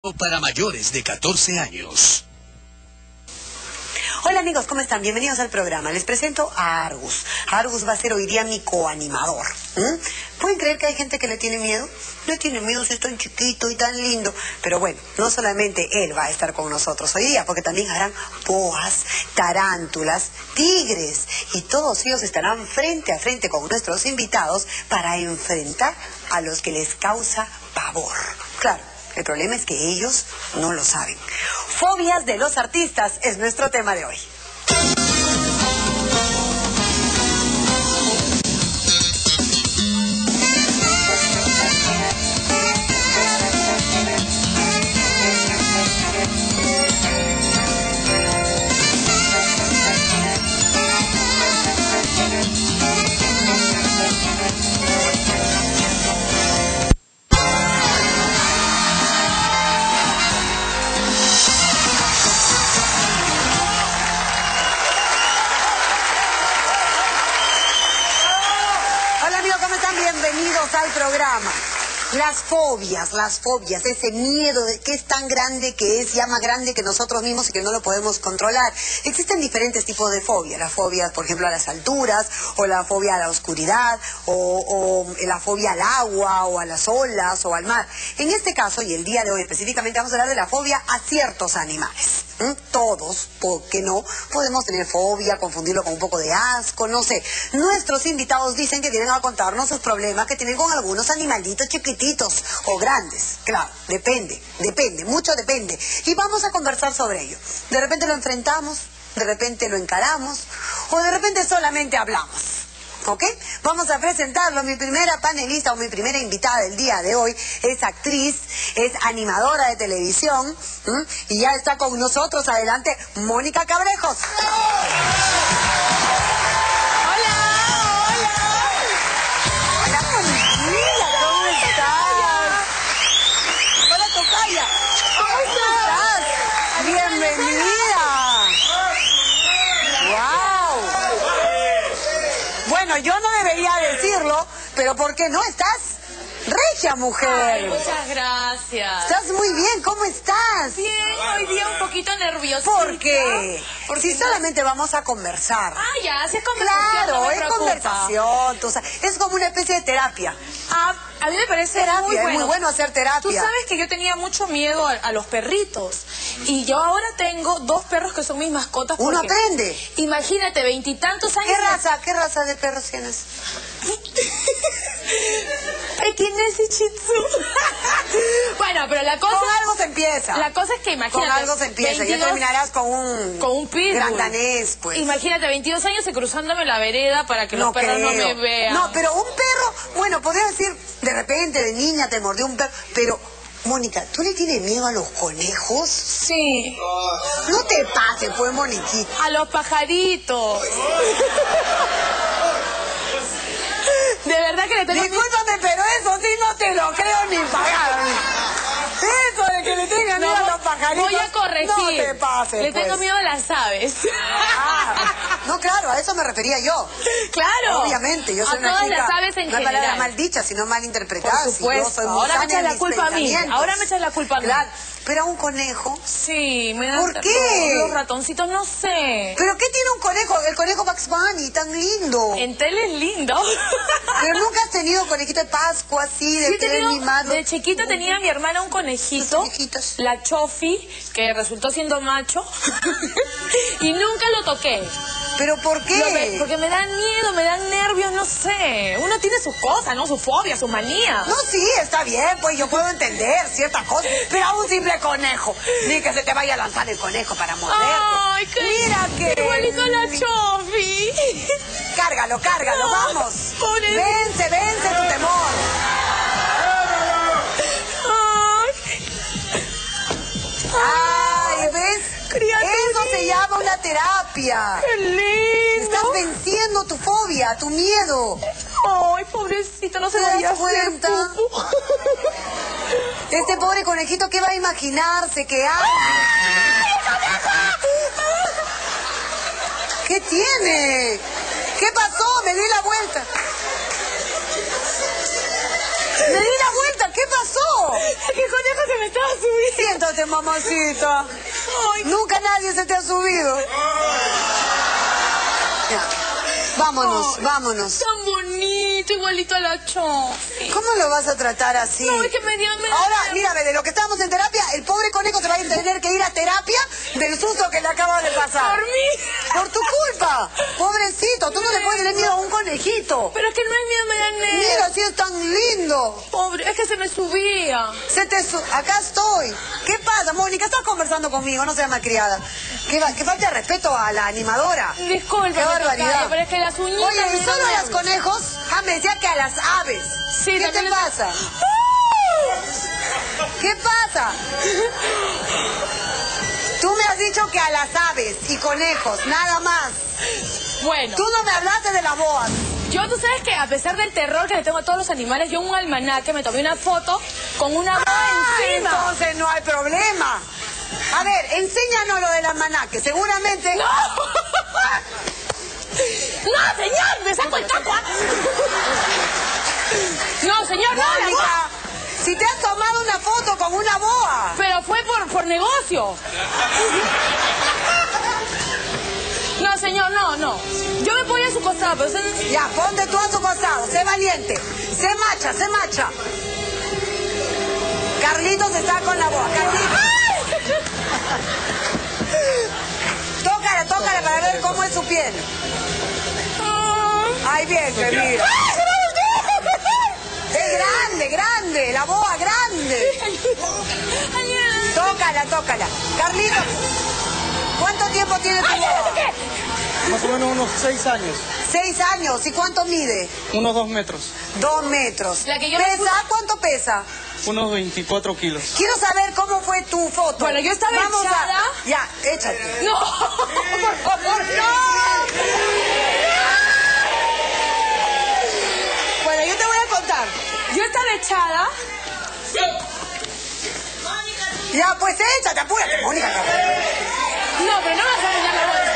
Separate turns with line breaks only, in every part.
Para mayores de 14 años.
Hola amigos, ¿cómo están? Bienvenidos al programa. Les presento a Argus. Argus va a ser hoy día mi coanimador. ¿Pueden creer que hay gente que le tiene miedo? No tiene miedo si es tan chiquito y tan lindo. Pero bueno, no solamente él va a estar con nosotros hoy día, porque también habrán boas, tarántulas, tigres. Y todos ellos estarán frente a frente con nuestros invitados para enfrentar a los que les causa pavor. Claro. El problema es que ellos no lo saben. Fobias de los artistas es nuestro tema de hoy. Bienvenidos al programa. Las fobias, ese miedo que es tan grande que es ya más grande que nosotros mismos y que no lo podemos controlar. Existen diferentes tipos de fobias. La fobia, por ejemplo, a las alturas, o la fobia a la oscuridad, o la fobia al agua, o a las olas, o al mar. En este caso, y el día de hoy específicamente, vamos a hablar de la fobia a ciertos animales. Todos, porque no, podemos tener fobia, confundirlo con un poco de asco, no sé. Nuestros invitados dicen que vienen a contarnos sus problemas que tienen con algunos animalitos chiquititos o grandes. Claro, depende, mucho depende. Y vamos a conversar sobre ello. De repente lo enfrentamos, de repente lo encaramos, o de repente solamente hablamos. ¿Ok? Vamos a presentarlo. Mi primera panelista o mi primera invitada del día de hoy es actriz, es animadora de televisión, y ya está con nosotros. Adelante, Mónica Cabrejos.
Hola,
Mónica, ¿cómo estás? Hola, tocaya. ¿Cómo estás? Bienvenida. Wow. Bueno, yo no debería decirlo, pero ¿por qué no? Estás regia, mujer.
Ay, muchas gracias.
Estás muy bien, ¿cómo estás?
Bien, hoy día un poquito nerviosa.
¿Por qué? Porque si solamente vamos a conversar.
Ah, ya, si es conversación.
Claro,
no me
es
preocupa.
Conversación, tú sabes, es como una especie de terapia.
A mí me parece
Terapia,
muy bueno.
es muy bueno hacer terapia.
Tú sabes que yo tenía mucho miedo a los perritos. Y yo ahora tengo 2 perros que son mis mascotas.
Uno aprende.
Imagínate, 20 y tantos años.
¿Qué raza de perros tienes?
Pequinés y Shih Tzu. Bueno, pero la cosa...
Con algo se empieza.
La cosa es que imagínate...
Con algo se empieza.
22,
ya terminarás con un
pitbull.
gran danés, pues.
Imagínate, 22 años y cruzándome la vereda para que los perros no me vean.
No, pero un perro, bueno, podría decir, de repente, de niña te mordió un perro, pero... Mónica, ¿tú le tienes miedo a los conejos?
Sí.
No te pases, pues, Moniquita.
A los pajaritos. De verdad que le tengo miedo.
Discúlpame, pero eso sí no te lo creo ni pagar. Eso de que le tenga miedo a los pajaritos.
Voy a corregir.
No te pases,
Le tengo
pues.
miedo a las aves.
No, claro, a eso me refería yo.
Claro.
Obviamente, yo soy
a
una
todas
chica,
las aves en
no es
general.
palabra mal dicha, sino mal interpretada.
Por supuesto.
Si yo soy muy
Ahora me
sana
echas
en
la
mis
culpa a mí.
pensamientos.
Ahora me echas la culpa a mí.
Claro, pero a un conejo.
Sí, me da
¿Por qué?
Los ratoncitos, no sé.
¿Pero qué tiene un conejo? El conejo Bugs Bunny, tan lindo.
En tele es lindo.
Pero nunca has tenido conejito de Pascua así, de
Sí,
tener mimado.
de chiquita tenía mi hermana un conejito,
Los conejitos.
la Chofi, que resultó siendo macho, y nunca lo toqué.
¿Pero por qué?
Porque me dan miedo, me dan nervios, no sé. Uno tiene sus cosas, ¿no? Sus fobias, sus manías.
No, sí, está bien, pues yo puedo entender ciertas cosas, pero a un simple conejo, ni que se te vaya a lanzar el conejo para morderte.
Ay,
Mira que...
igualito a la Chofi.
Cárgalo, vamos.
Pobrecito.
Vence tu temor. Ay, ¿ves? Eso se llama una terapia.
¡Qué lindo!
Estás venciendo tu fobia, tu miedo.
Ay, pobrecito, no se
¿Te
debería
das cuenta?
hacer pupu.
Este pobre conejito, ¿qué va a imaginarse que hay? ¿Qué tiene? ¿Qué pasó? Me di la vuelta. Me di la vuelta, ¿qué ¿Qué pasó?
¿Qué conejo se me estaba subiendo?
Siéntate, mamacita.
Ay,
Nunca nadie se te ha subido. Ya. Vámonos, vámonos.
tan bonito, igualito a la Chofi.
¿Cómo lo vas a tratar así?
No, es que me dio...
Ahora, mírame, de lo que estábamos en terapia, el pobre conejo se va a tener que ir a terapia del susto que le acaba de pasar.
Por mí.
Por tu culpa. Pobrecito, tú no le puedes tener miedo a un conejito.
Pero es que no es miedo, me da nervios.
Mira, si es tan lindo.
Pobre, es que se me subía.
Acá estoy. ¿Qué pasa, Mónica? Estás conversando conmigo, no seas malcriada. Que falta de respeto a la animadora.
Disculpa,
Qué barbaridad.
pero es que las uñitas...
Oye,
me
¿y solo
dan
a los
nervios.
conejos? Ah, me decía que a las aves.
Sí,
¿Qué te
también
pasa? ¿Qué pasa? Tú me has dicho que a las aves y conejos, nada más.
Bueno,
Tú no me hablaste de las boas.
tú sabes que a pesar del terror que le tengo a todos los animales, yo en un almanaque me tomé una foto con una boa encima.
Entonces no hay problema. A ver, enséñanos lo del almanaque. Seguramente...
¡No! ¡No, señor! ¡Me saco el taco! No, señor, no, la boa.
Mónica, si te has tomado una foto con una boa.
Pero fue por negocio. No, señor, no. Yo me ponía a su costado, pero usted...
Ya, ponte tú a su costado. Sé valiente. Sé macha, sé macha. Carlitos está con la boa. Carlitos. Tócala para ver cómo es su piel. Ay, bien, que mira. Es grande, la boa grande. Tócala. Carlitos, ¿cuánto tiempo tiene tu boa?
Más o menos unos 6 años.
6 años. ¿Y cuánto mide?
Unos 2 metros.
2 metros.
La que yo me
¿Pesa? ¿Cuánto pesa?
Unos 24 kilos.
Quiero saber cómo fue tu foto.
Bueno, yo estaba echada.
Ya, échate.
¡No! ¡Por favor, no!
Bueno, yo te voy a contar.
Yo estaba echada.
Ya, pues échate, apúrate, Mónica.
No, pero no me vas a dañar la bolsa.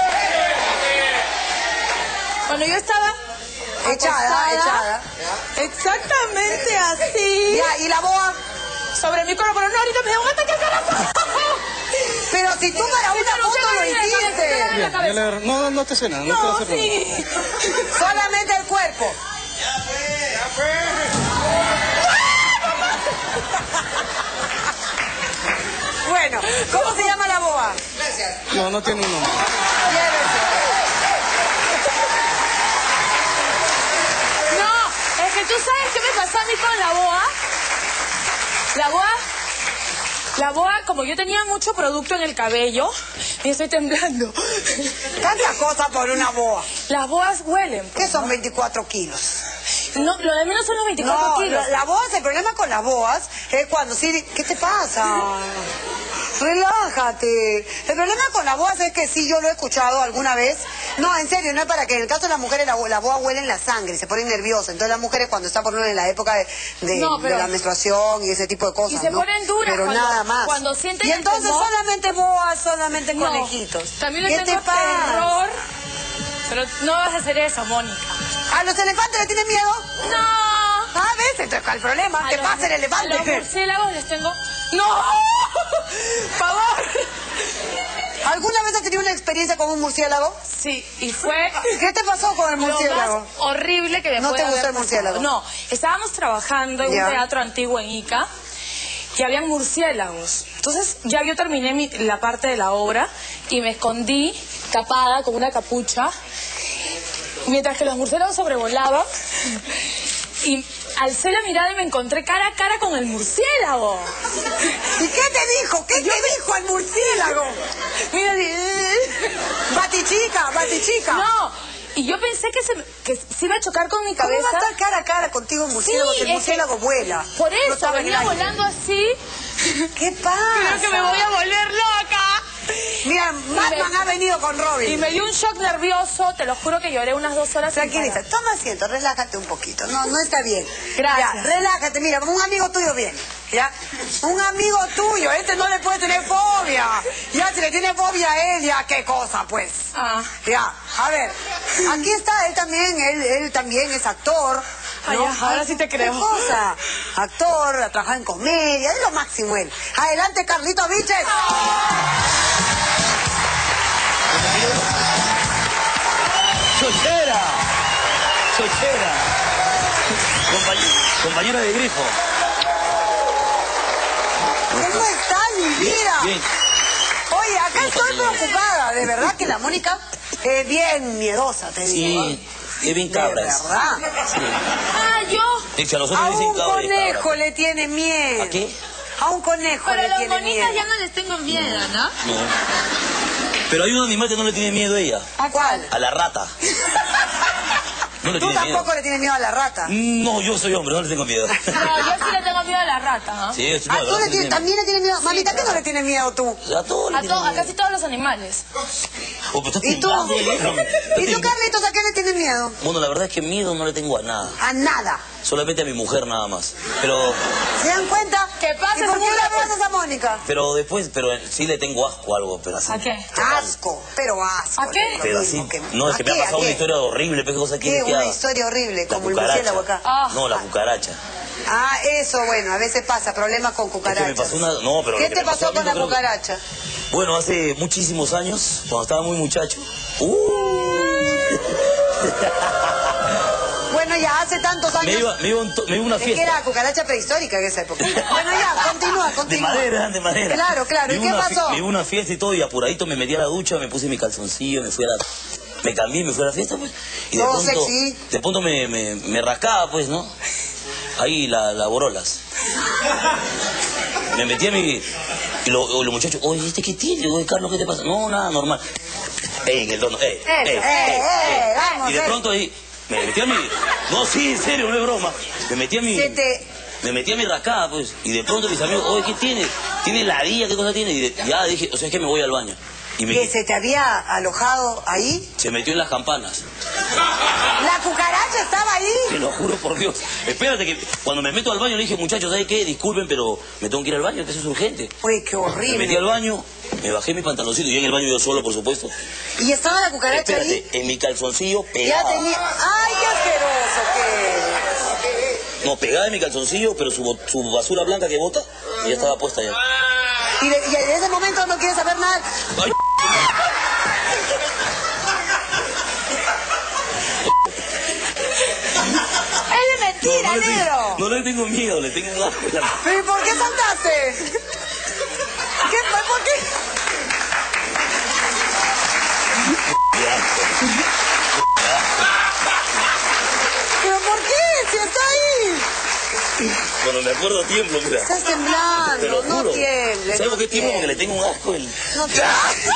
Bueno, yo estaba
Echada.
exactamente así.
Ya, ¿y la boa?
Sobre mi cuerpo, pero no, ahorita me da un ataque al corazón.
Pero si tú para una
pero
foto
usted
lo
me viene,
hiciste.
Ya, ya no te suena, no te va a
No,
hacer nada.
sí.
Solamente el cuerpo. Bueno, ¿cómo se llama la boa?
No tiene un nombre.
No, es que tú sabes qué me pasó a mí con la boa. La boa, como yo tenía mucho producto en el cabello, y estoy temblando.
Tantas cosas por una boa.
Las boas huelen.
¿Qué son 24 kilos?
No, lo de menos son los 24
No,
kilos.
la boas, el problema con las boas es cuando sí... ¿Qué te pasa? Relájate. El problema con las boas es que sí, yo lo he escuchado alguna vez. No, en serio, no es para que en el caso de las mujeres la boa huele en la sangre, se ponen nerviosas. Entonces las mujeres cuando están por ejemplo en la época de la menstruación y ese tipo de cosas,
Y se
¿no?
ponen duras
Pero
cuando-
nada más.
cuando sienten
y
el
entonces
temor.
solamente boas, solamente
No,
conejitos.
También
¿Qué
le
te
tengo
pasa?
terror. Pero no vas a hacer eso, Mónica.
¿A los elefantes le tienes miedo?
No.
Ah, ¿ves? Entonces, ¿cuál problema? ¿Qué pasa el
A
elefante?
los murciélagos les tengo... ¡No! ¡Favor!
¿Alguna vez has tenido una experiencia con un murciélago?
Sí, y fue...
¿Qué te pasó con el
Lo
murciélago?
más horrible que me
¿No
puede
te gustó
haber
el murciélago?
pasado. No, estábamos trabajando en
Ya.
un teatro antiguo en Ica y habían murciélagos. Entonces ya yo terminé la parte de la obra y me escondí tapada con una capucha mientras que los murciélagos sobrevolaban y alcé la mirada y me encontré cara a cara con el murciélago.
¿Y qué te dijo? ¿Qué te dijo el murciélago?
Mira,
Batichica.
no, y yo pensé que se iba a chocar con mi
¿Cómo
cabeza.
va a estar cara a cara contigo el murciélago?
Sí,
Si el
es
murciélago vuela.
Por
No
eso,
estaba en el
venía
aire.
volando así.
¿Qué pasa?
Creo que me voy a volver loca.
Mira, Batman ha venido con Robin.
Y me dio un shock nervioso, te lo juro que lloré unas 2 horas. sin
Tranquiliza,
parar.
toma asiento, relájate un poquito. No está bien.
Gracias.
Ya, relájate, mira, como un amigo tuyo viene. ¿Ya? Un amigo tuyo, este no le puede tener fobia. Ya, si le tiene fobia a él, ya, qué cosa, pues.
Ah.
Ya, a ver, aquí está, él también es actor,
Ah, ya, ahora sí te creo.
¿Qué cosa? Actor, ha trabajado en comedia, es lo máximo él. Adelante, Carlitos Viches.
¡Chochera! ¡Chochera! Compañera de grifo.
¿Cómo estás, mi vida?
Bien.
Oye, acá estoy preocupada. De verdad que la Mónica es bien miedosa, te digo.
Sí, es bien
De
cabras.
verdad.
Ah, yo.
Dice, a nosotros
A
le dicen
un
cabras.
conejo le tiene miedo.
¿A qué?
A un conejo
Pero
le
los
tiene
bonitas
miedo.
ya no les tengo miedo, ¿no?
No. Pero hay un animal que no le tiene miedo a ella.
¿A cuál?
A la rata. No le
Tú
tiene miedo.
tampoco le tienes miedo a la rata.
No, yo soy hombre, no le tengo miedo.
No, yo sí le tengo miedo a la rata, ¿no?
Sí, sí,
¿A
no,
tú
la
le tienes, también le tienes miedo? Mamita, ¿qué no le tienes miedo tú?
A todos le tiene
A
miedo.
casi todos los animales.
Oh, pero estás
¿Y tú?
temblando,
¿Y tú, Carlitos, a qué le tienes miedo?
Bueno, la verdad es que miedo no le tengo a nada.
A nada.
Solamente a mi mujer nada más. Pero
¿Se dan cuenta?
¿Qué pasa,
¿Y por qué
señora?
le abrazas a Mónica?
después, sí le tengo asco a algo, pero así.
¿A qué?
Asco, pero asco.
¿A qué?
Pero
Lo
así,
mismo
no, es
¿a
que me
qué?
ha pasado
¿A
una
qué?
historia horrible, ¿qué cosa
¿Qué?
quieres que
Una
haga?
historia horrible,
La
como el
cucaracha.
murciélago acá.
Ah.
No, la cucaracha.
Ah, eso, bueno, a veces pasa, problemas con cucarachas.
Es que me pasó una... No, pero
¿Qué
lo que
te
me pasó
pasó
a mí
con
no
la
creo que-
cucaracha?
Bueno, hace muchísimos años, cuando estaba muy muchacho.
Bueno, ya hace tantos años.
Me iba a una
Es que
fiesta.
era cucaracha prehistórica en esa época. Bueno, ya, continúa.
De madera, de madera.
Claro, claro. ¿Y
Me iba
qué
a una
pasó?
Me iba a una fiesta y todo, y apuradito me metí a la ducha, me puse mi calzoncillo, me cambié, me fui a la fiesta, pues. Y
Todo sexy.
de pronto me rascaba, pues, ¿no? Ahí la borolas. Me metí a mi... Y los muchachos, oye, ¿este qué tiene? Oye, Carlos, ¿qué te pasa? No, nada, normal. En el tono,
Vamos,
Y de pronto ahí, me metí a mi... No, sí, en serio, no es broma. Me metí a mi... Me metí a mi rascada, pues, y de pronto mis amigos, oye, ¿qué tiene? ¿Tiene ladilla? ¿Qué cosa tiene? Ya dije, o sea, es que me voy al baño. Y
¿Que se te había alojado ahí?
se metió en las campanas.
¿La cucaracha estaba ahí?
Te lo juro por Dios. Espérate que cuando me meto al baño le dije, muchachos, ¿sabes qué? Disculpen, pero me tengo que ir al baño, que eso es urgente.
Uy, qué
Me
horrible.
metí al baño, me bajé mi pantaloncito, y en el baño yo solo, por supuesto.
¿Y estaba la cucaracha ahí?
Espérate, en mi calzoncillo
Ya
pegada.
tenía... ¡Ay, qué asqueroso!
No, pegada en mi calzoncillo, pero su basura blanca que bota, ya estaba puesta ya.
Y en ese momento no quieres saber nada.
Ay,
¡Es de mentira, negro!
no le tengo miedo, le tengo un asco.
¿Pero y por qué saltaste? ¿Qué fue? ¿Por qué? ¿Pero por qué? ¡Si está ahí!
Cuando me acuerdo tiemblo, mira.
Estás
Te lo
temblando, no
juro.
tiembles.
¿Sabes
no
por qué tiemblo? Porque le
tiembles.
tengo un asco.
No tiembles.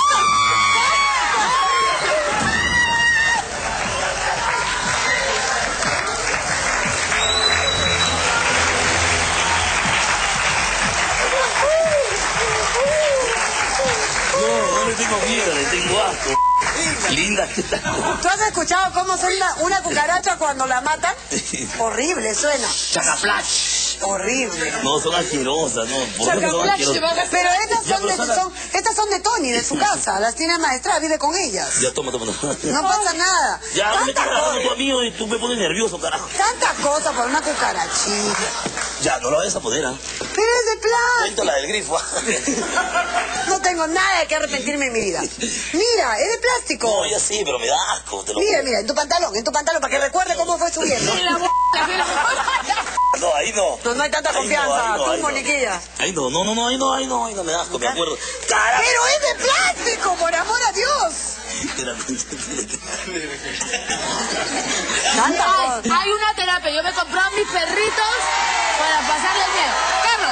No le tengo miedo, le tengo asco. Linda que está.
¿Tú has escuchado cómo suena una cucaracha cuando la matan? Horrible suena.
Chacaplash.
Horrible.
No, son asquerosas, no. ¿Por qué son asquerosas?
Pero estas
Ya,
son,
pero
estas son de Tony, de su casa. Las tiene maestrada, vive con ellas.
Ya, toma.
No pasa nada.
Ya, me estás
Tantas
grabando tu
cosas,
amigo y tú me pones nervioso, carajo.
tantas cosas por una cucarachita.
Ya, no la vayas a poner, ¿ah?
Pero es de plástico.
Cuento la del grifo.
No tengo nada de que arrepentirme en mi vida. Mira, es de plástico.
No, ya sí, pero me da asco, te lo
Mira,
juro.
mira, en tu pantalón, para que recuerde cómo fue subiendo.
No, ahí no.
No hay tanta
Ahí no,
confianza,
ahí no,
tú,
ahí no.
Moniquilla.
Ahí no, ahí no, me da asco, me acuerdo. ¡Carajo!
Pero es de plástico, por amor a Dios. Tanta cosa.
Hay una terapia. Yo me compré a mis perritos para pasarle bien. Carlos.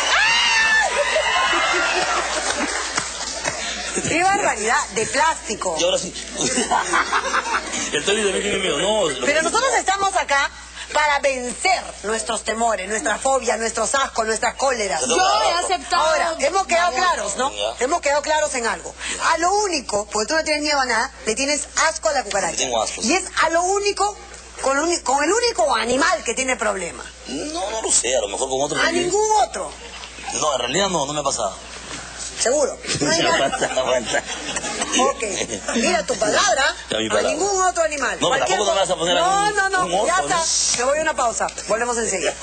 ¡Qué barbaridad! De plástico.
Y ahora sí. El Tony también tiene miedo. No,
Pero nosotros estamos acá para vencer nuestros temores, nuestras fobias, nuestros ascos, nuestras cóleras.
No,
Yo
no,
he
no.
aceptado.
Ahora, hemos quedado claros, ¿no?
Ya.
Hemos quedado claros en algo. A lo único, porque tú no tienes miedo a nada, le tienes asco a la cucaracha.
Tengo asco.
Y es a lo único, con el único animal que tiene problema.
No lo sé, a lo mejor con otro.
A
también.
ningún otro.
No, en realidad no me ha pasado.
¿Seguro? No hay nada.
Aguanta.
Ok. Mira, tu palabra, a ningún otro animal.
No, pero tampoco te vas a poner a un
No, ya
oso,
está.
¿no?
Me voy a una pausa. Volvemos enseguida.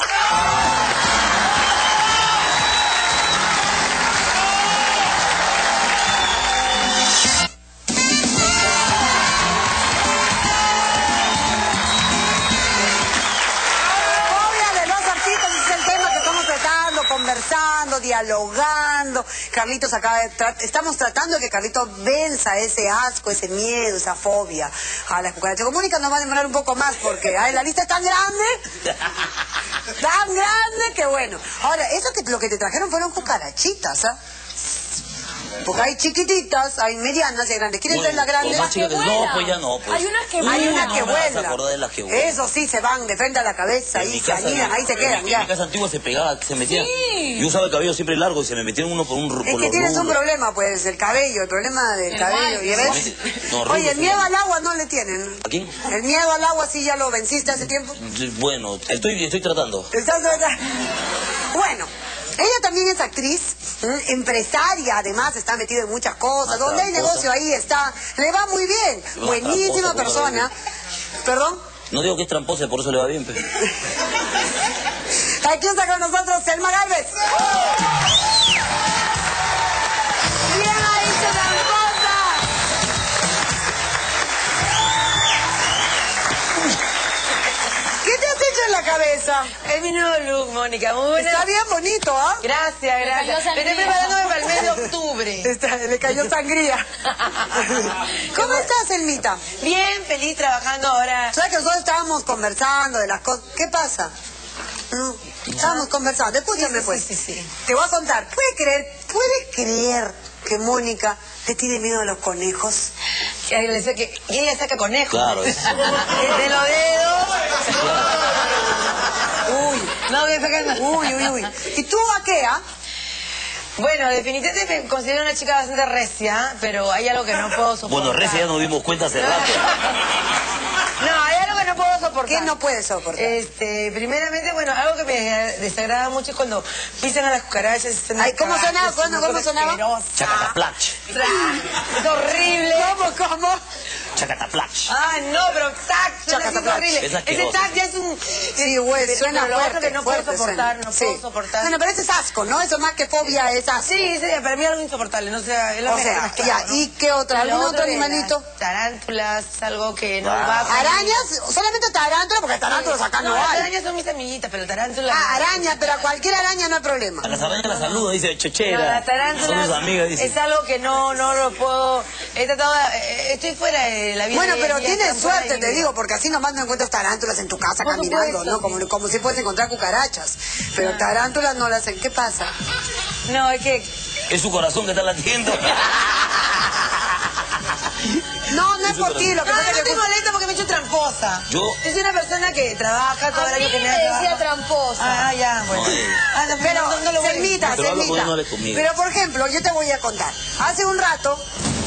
Conversando, dialogando. Carlitos estamos tratando de que Carlitos venza ese asco, ese miedo, esa fobia a las cucarachas. Con Mónica nos va a demorar un poco más porque la lista es tan grande que bueno. Ahora, eso que lo que te trajeron fueron cucarachitas, ¿ah? Porque hay chiquititas, hay medianas y hay grandes. ¿Quieres ver las grandes?
No, pues ya no. Pues.
Hay unas que
vuelan.
Eso sí, se van de frente a la cabeza y se anidan, ahí se quedan.
En mi casa antigua se pegaba, se metía. Sí. Yo usaba el cabello siempre largo y se me metieron uno por un...
Es que tienes un problema, pues, el problema del cabello. ¿Y ves?
No,
oye, el miedo al agua no le tienen.
¿A quién?
El miedo al agua sí ya lo venciste hace tiempo.
Bueno, estoy tratando.
¿Estás tratando? Bueno. Ella también es actriz, empresaria, además está metida en muchas cosas. Donde hay negocio, ahí está. Le va muy bien. Buenísima persona. ¿Perdón?
No digo que es tramposa, por eso le va bien. Pero...
Aquí está con nosotros Selma Galvez. ¡Bien ahí, tramposa! ¿Qué te has hecho en la cabeza?
Es mi nuevo look, Mónica, muy buena.
Está bien bonito, ¿ah?
Gracias. Estoy preparándome para el mes de octubre.
Le cayó sangría. ¿Cómo estás, Selmita?
Bien, feliz trabajando ahora.
¿Sabes que nosotros estábamos conversando de las cosas? ¿Qué pasa? No, estábamos conversando. Escúchame, pues.
Sí.
Te voy a contar. ¿Puedes creer que Mónica le tiene miedo a los conejos?
Y ella saca conejos.
Claro.
De los dedos.
Uy.
No, voy a sacar...
Uy. ¿Y tú a qué, ah?
Bueno, definitivamente me considero una chica bastante recia, pero hay algo que no puedo soportar.
Bueno, recia ya nos dimos cuenta hace rato.
No, hay algo que no puedo soportar.
¿Qué no puedes soportar?
Primeramente, bueno, algo que me desagrada mucho es cuando pisan a las cucarachas.
Ay, ¿cómo sonaba? ¿Cómo sonaba?
Chacataplach.
Es horrible.
¿Cómo?
Chacataplach.
Ah, no, pero tac, suena así horrible.
Ese
tac ya es un...
Sí, güey, suena
pero lo
fuerte,
otro que no
fuerte
puedo soportar,
suena.
no puedo soportar.
Bueno, pero ese es asco, ¿no? Eso más que fobia es asco.
Sí, para mí es algo insoportable, no sé, es lo
o sea,
claro,
ya,
¿no?
¿y qué otra? ¿Algún otro animalito?
Tarántulas, algo que no va a...
¿Arañas? Solamente tarántulas, porque tarántulas acá no hay.
Las arañas son mis amiguitas, pero tarántulas...
Ah, araña, pero a cualquier araña no hay problema.
A las arañas las saludo, dice chechera.
No, las tarántulas
son mis amigas, dice.
es algo que no lo puedo... He tratado, estoy fuera de la vida.
Bueno, pero tienes suerte, te digo, porque así nomás no encuentras tarántulas en tu casa
Por
caminando,
supuesto.
¿no? Como si puedes encontrar cucarachas. Pero tarántulas no las... ¿Qué pasa?
No, es que...
Es su corazón que está latiendo.
No es por ti, lo que pasa es
No
que...
te molesta porque me he hecho tramposa.
Yo...
Es una persona que trabaja todo el año que me
decía tramposa.
Ah, ya, bueno.
Pero,
no lo voy a
Selmita,
Pero hablo poniéndole conmigo.
Pero, por ejemplo, yo te voy a contar. Hace un rato...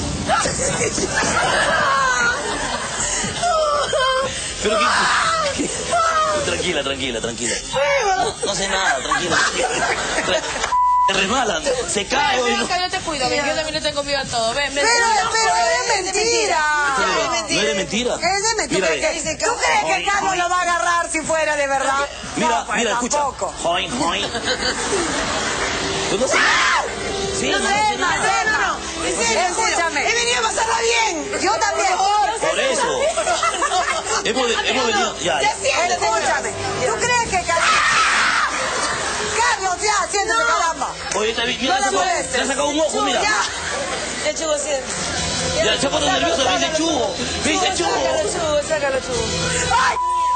Pero qué... Tranquila. No sé nada, tranquila. Se resbalan, se cae.
Ven, yo te cuido, ven, yo también le tengo miedo a todo. Ven.
Pero es mentira.
¿No es mentira?
Es de mentira.
Mira,
¿Tú crees que Carlos lo va a agarrar si fuera de verdad?
Mira,
pues,
mira, escucha.
tampoco.
Join. Pues no sé. Sí,
No, en serio.
Escúchame.
He venido a pasarla bien.
Yo también.
Por eso. Hemos venido... Ya.
Escúchame. ¿Tú crees que Carlos, ya, siéntate, caramba?
Oye, mira,
No la molestes.
se ha sacado un ojo, mira.
Ya. El chubo siempre.
Ya, se ha puesto nervioso, me dice chubo.
Sácalo, chubo.
¡Ay!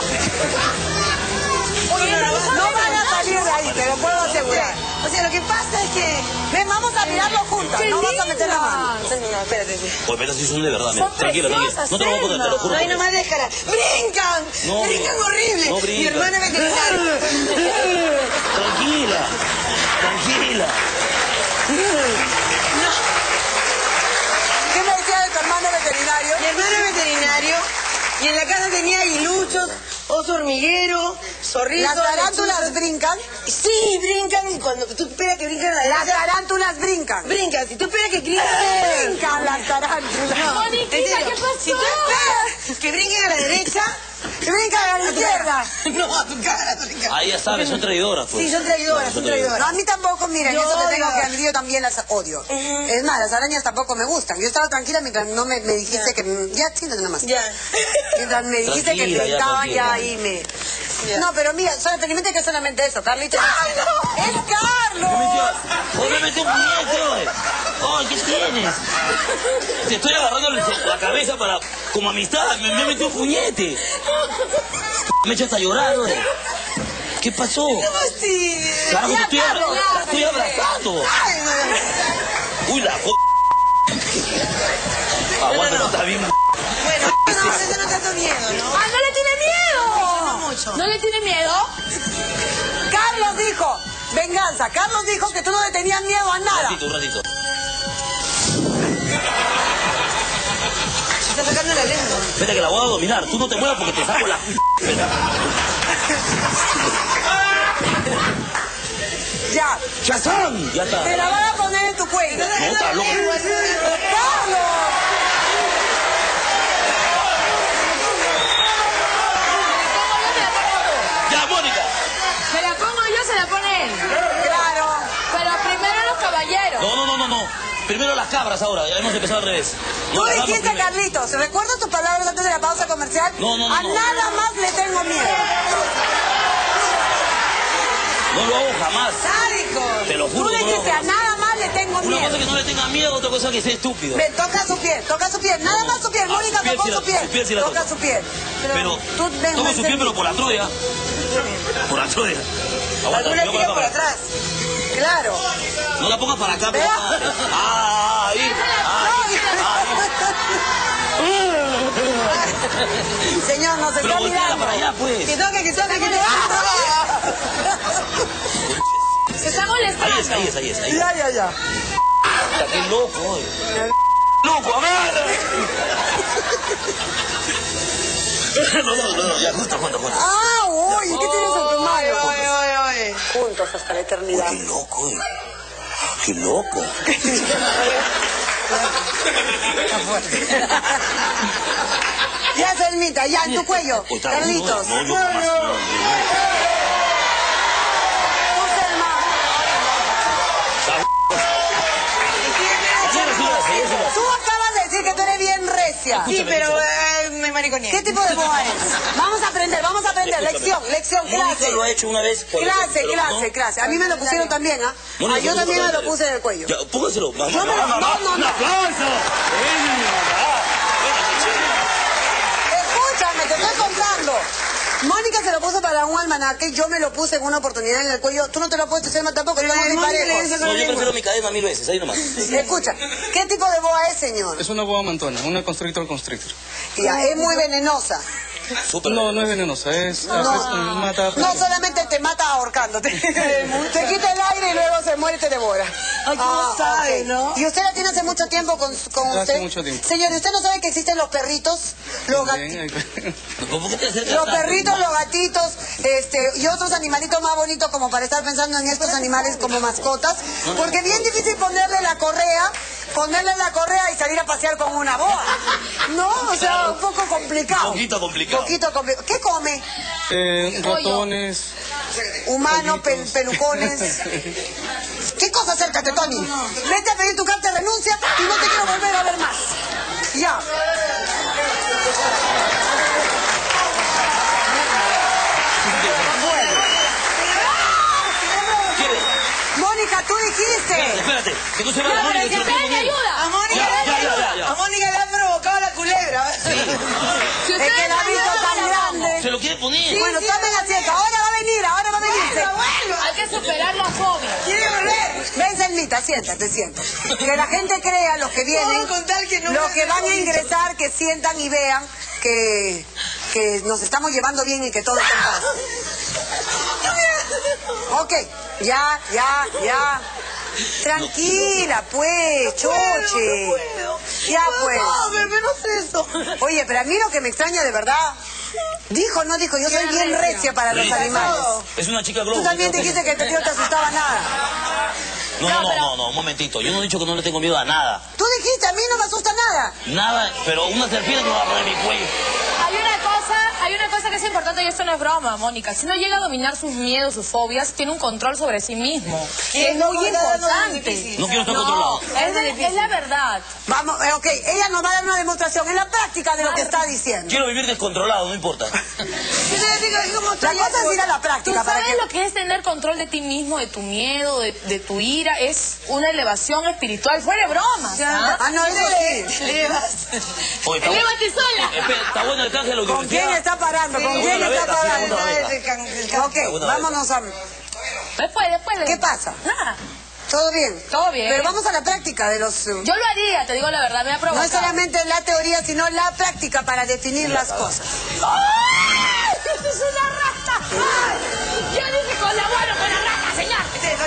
No van a salir de ahí, te lo puedo asegurar.
O sea, lo que pasa es que...
Ven, vamos a mirarlo juntas, no vas a meter la mano.
No, espérate.
Oye, pero si son de verdad, mira. Tranquila. No te lo voy a poner, te lo juro.
No hay nomás déjala. ¡Brincan!
No,
¡Brincan horrible!
no
Mi
brincan.
hermana veterinaria.
Tranquila.
¿Qué me decía de tu hermano veterinario?
Mi hermano es veterinario y en la casa tenía aguiluchos, oso hormiguero, zorrito.
¿Las tarántulas brincan?
Sí, brincan y cuando tú esperas que brincan a la
Las
derecha...
tarántulas brincan.
Brincan, si tú esperas que
Brincan las tarántulas.
Moniquita,
¿en serio?
¿qué pasó?
Si tú esperas que brinquen a la derecha...
Brincan a la izquierda.
No, a tu cara.
Ahí ya sabes, son traidoras, pues.
Sí, son traidoras, son traidoras.
No, a mí tampoco, mira,
Yo
eso te tengo
odio.
que admitir, yo también las odio. Es más, las arañas tampoco me gustan. Yo estaba tranquila mientras no me dijiste que... Ya, siéntate nomás.
Ya.
Mientras me dijiste que
Tranquila, ya,
brincaban
tranquila.
ya ahí me...
Ya.
No, pero mira, solamente que solamente eso, Carlito. ¡Es Carlos!
¡Oye, me metió un puñete, oye! ¡Ay, qué tienes! Te estoy agarrando la cabeza para... como amistad, me metió un puñete. Me he hecho hasta llorar, oye. ¿Qué pasó?
Sí.
Carajo, te estoy abrazando. Uy, la j... Aguanta, no está bien.
Bueno, no, eso no tanto miedo, ¿no?
¡Ah, no le tiene miedo!
No mucho.
¿No le tiene miedo?
Carlos dijo, venganza, Carlos dijo que tú no le tenías miedo a nada.
Un ratito.
Se está sacando la lengua.
Espera que la voy a dominar. Tú no te muevas porque te saco la... Espera.
Ya,
¡Chazán! Ya está.
te la van a poner en tu cuello.
No, está loco.
¡Carlos!
¡Ya, Mónica!
¿Se la pongo yo, se la pone él?
Claro.
Pero primero los caballeros.
No. Primero las cabras ahora. Ya hemos empezado al revés.
Tú
No, las damas
dijiste,
primero.
Carlitos, ¿recuerdas tus palabras antes de la pausa comercial?
No.
A nada más le tengo miedo.
No lo hago jamás.
¡Sádico!
Te lo juro.
Tú
no lo
dijiste,
hago
a nada más le tengo
Una
miedo.
cosa es que no le tenga miedo, otra cosa es que sea estúpido.
Me toca su piel, nada más su piel.
Ah,
Mónica
su piel
tocó
sí la-
su piel.
su piel sí la
toca
toco.
su piel.
Pero
tú ven,
toco su piel, pero por la Troya. Por la Troya. Aguanta,
Alguna
yo
tira por
acá.
atrás.
Claro.
No la pongas para acá, pero...
Vea.
Ahí.
Señor, nos
Pero
está
volteala
mirando.
para allá, pues.
Que toque.
Se está molestando.
Ahí es.
Ya.
Puta, qué loco, oye. ¡Loco, agarra! No, ya, justo.
Ah, uy, ¿qué tienes en tu mano?
Oye.
Juntos hasta la eternidad.
Qué loco, oye. Qué loco.
Ya, Selmita, ya, en tu cuello.
Uy, está
Carlitos.
no, yo jamás, no.
Tú, Selma. Tú acabas de decir que tú eres bien recia.
Sí, pero me mariconeé.
¿Qué tipo de boa eres? Vamos a aprender. Lección,
Mónica
clase.
lo ha hecho una vez.
Clase. A mí me lo pusieron también, ¿ah?
Mónica,
Yo
¿cómo
también
se
me
llama?
lo puse en el cuello.
Ya, póngaselo.
Yo me lo... No.
¡Un aplauso!
Escúchame, te estoy contando. Mónica se lo puso para un almanaque, yo me lo puse en una oportunidad en el cuello. Tú no te lo puedes hacer tampoco, estamos disparejos.
No, yo prefiero mi cadena 1000 veces, ahí nomás.
Escucha, ¿qué tipo de boa es, señor?
Es una boa mantona, una constrictor.
Ya, es muy venenosa.
Súper.
No es venenosa, mata...
No solamente te mata ahorcándote. Te quita el aire y luego se muere y te devora.
Ay, ¿cómo sabe, no?
¿Y usted la tiene hace mucho tiempo con usted?
Hace mucho tiempo.
Señor, ¿y usted no sabe que existen los perritos? Los
Bien,
¿Por qué te acercas
Los
tanto?
perritos, los gatitos, y otros animalitos más bonitos como para estar pensando en estos animales como mascotas, porque es bien difícil ponerle la correa y salir a pasear con una boa. No, o sea, un poco complicado.
Poquito complicado.
¿Qué come?
ratones...
Humanos, pelucones. ¿Qué cosa? Acércate, Tony. Vete a pedir tu carta de renuncia y no te quiero volver a ver más. Ya.
¿Quieres?
Mónica, tú dijiste.
Espérate, que no se vaya Mónica.
Que
que se
ustedes me
vaya.
ayuda.
A Mónica,
Ya.
a Mónica le han provocado la culebra.
Si
Es
ustedes
que la
me
vista
ayudan,
tan
la
grande.
Se lo quiere poner.
Bueno, tomen asiento. Ahora va a venir.
Bueno,
Hay que superar la fobia.
quiere volver.
Ven, Selmita, siéntate. Que la gente crea, los que vienen,
Todo con tal que no
los
me
que van a
hagan
ingresar, que sientan y vean que nos estamos llevando bien y que todo está en paz. Ok, ya. Tranquila, pues, choche. Ya, pues.
No, pero no es eso.
Oye, pero a mí lo que me extraña de verdad Dijo, no dijo, yo soy bien recia para los animales.
Es una chica globo.
Tú también dijiste que el tío te asustaba nada.
No, un momentito. Yo no he dicho que no le tengo miedo a nada.
Tú dijiste, a mí no me asusta nada.
Nada, pero una serpiente me va a poner mi cuello.
Hay una cosa que es importante y esto no es broma, Mónica. Si no llega a dominar sus miedos, sus fobias, tiene un control sobre sí mismo. Que es muy importante.
No quiero estar controlado.
Es la verdad.
Vamos, ok, ella nos va a dar una demostración en la práctica de lo que está diciendo.
Quiero vivir descontrolado, no importa.
La cosa es ir a la
¿Tú
práctica.
sabes lo que es tener control de ti mismo, de tu miedo, de tu ira? Es una elevación espiritual. Fuera de bromas.
Ah, no, eso sí.
Oye,
Elévate sola.
Espera, está bueno el canje lo que
¿Con quién está parando? ¿Con quién está parando? Ok, vámonos a...
Después.
¿Qué pasa?
Nada.
¿Todo bien?
Todo bien.
Pero vamos a la práctica de los...
Yo lo haría, te digo la verdad, me ha provocado.
No es solamente la teoría, sino la práctica para definir las cosas.
¡Ay! ¡Esto es una rata! ¡Ay! Yo dije colaboro con la rata, señor.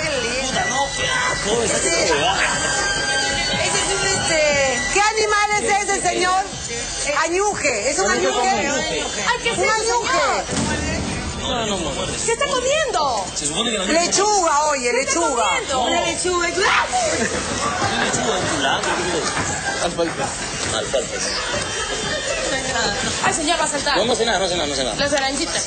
¿Qué animal es ese, señor? Añuje. ¿Es un añuje?
¡Ay, qué es
Un
eso,
añuje.
señor!
No me muerdes.
¿Qué está comiendo?
Se supone que la
Lechuga, oye, lechuga.
Una lechuga.
lechuga es blanco.
Alfalfa.
Ay, señor, va a saltar.
No hace nada.
Las aranchitas.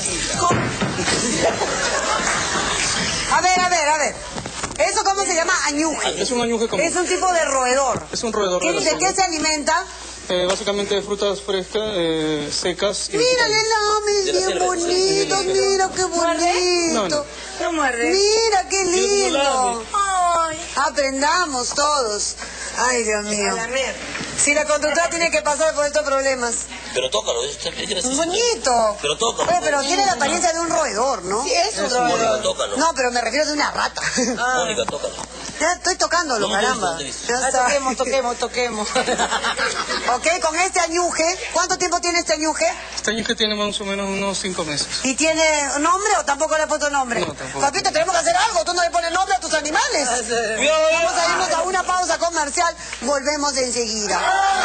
A ver. ¿Eso cómo se llama? Añuje.
Es un añuje común.
Es un tipo de roedor.
Es un roedor.
¿De qué se alimenta?
Básicamente de frutas frescas, secas.
Mírale el es bien bonito, mira qué bonito.
No muerde.
Mira qué lindo.
Ay.
Aprendamos todos. Ay, Dios mío. Si la conductora tiene que pasar por estos problemas.
Pero tócalo, es gracioso.
Bonito.
Pero tócalo.
Oye, pero tiene la apariencia de un roedor, ¿no?
Sí, es un
Mónica,
roedor.
tócalo.
No, pero me refiero de una rata.
Mónica, tócalo.
Ya estoy tocándolo,
No te he visto,
caramba.
no te he visto.
Ya está.
Toquemos.
Ok, con este añuje, ¿cuánto tiempo tiene este añuje?
Este añuje tiene más o menos unos 5 meses.
¿Y tiene nombre o tampoco le ha puesto nombre?
No, tampoco.
Papito, tenemos que hacer algo. Tú no le pones nombre a tus animales. Vamos a irnos a una pausa comercial. Volvemos enseguida.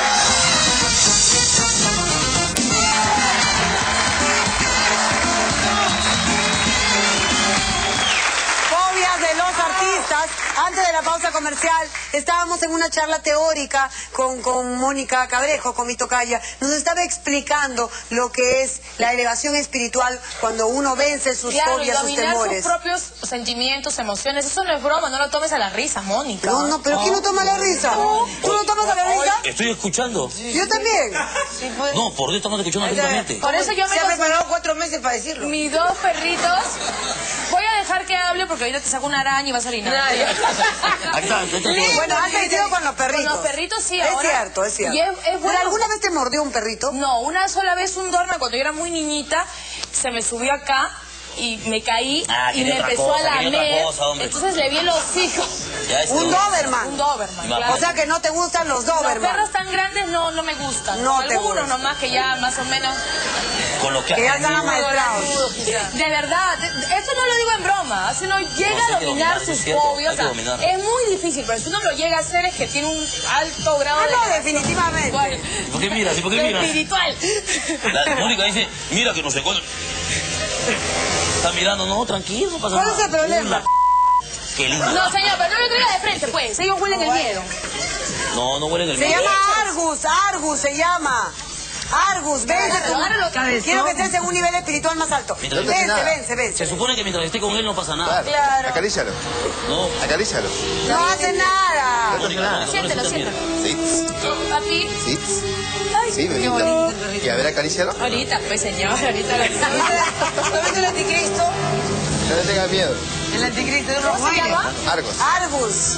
Fobias de los artistas. Antes de la pausa comercial, estábamos en una charla teórica con Mónica Cabrejo, con mi tocaya. Nos estaba explicando lo que es la elevación espiritual cuando uno vence sus fobias, sus temores.
Dominar sus propios sentimientos, emociones. Eso no es broma, no lo tomes a la risa, Mónica.
No, pero ¿quién no toma la risa? ¿Tú no tomas a la risa?
Estoy escuchando.
Yo también.
No, por Dios, estamos escuchando atentamente.
Por eso yo me
Se ha preparado 4 meses para decirlo.
mis 2 perritos. Voy a dejar que hable porque ahorita te saco una araña y vas a orinar.
Ahí está.
Bueno, has sentido con los perritos.
Con los perritos sí,
Es
ahora.
cierto.
Y es
¿Pero
bueno.
alguna vez te mordió un perrito?
No, una sola vez un Doberman cuando yo era muy niñita se me subió acá y me caí
Ah,
y me
quería otra
empezó
cosa,
a
quería otra
lamer.
cosa, hombre.
Entonces le vi el hocico.
Ya, ese
Un Doberman.
Un Doberman,
Imagínate.
claro.
O sea que no te gustan los
Los
Doberman.
perros tan grandes no me gustan.
No te
Algunos
gustan.
nomás que ya más o menos.
Con lo que
Que ya
hacen.
están amaestrados.
De verdad, esto no lo digo en broma. Si no llega
No, sí hay
a
que
dominar
dominar,
sus
es cierto,
fobias,
hay que dominarlo.
es muy difícil, pero si uno lo llega a hacer es que tiene un alto grado de...
No, definitivamente.
Bueno,
¿Por qué miras? ¿Por qué
de
miras?
espiritual.
La Mónica dice, mira que no sé cuándo. Está mirando, no, tranquilo, no pasa
¿Cuál
nada.
es el problema?
Qué lindo.
No, señor, pero no lo traiga de frente, pues. Ellos huelen el miedo.
No huelen el
Se
miedo.
llama Argus se llama. Argus, vence tú. Quiero que estés en un nivel espiritual más alto.
Mientras-
Vence.
Se supone que mientras esté con él no pasa nada.
Claro.
Acarícialo.
No,
Acarícialo.
No hace nada.
Mónica, no le
Siéntelo,
sientas miedo.
siéntelo.
Sí.
Papi.
Sí.
Ay,
Sí,
qué
bebita.
bonito.
Y a ver, acarícialo.
Ahorita, pues, señor, ahorita.
¿Viste el anticristo?
No le tengas miedo.
El anticristo de
¿Cómo se llama?
Argos.
Argus.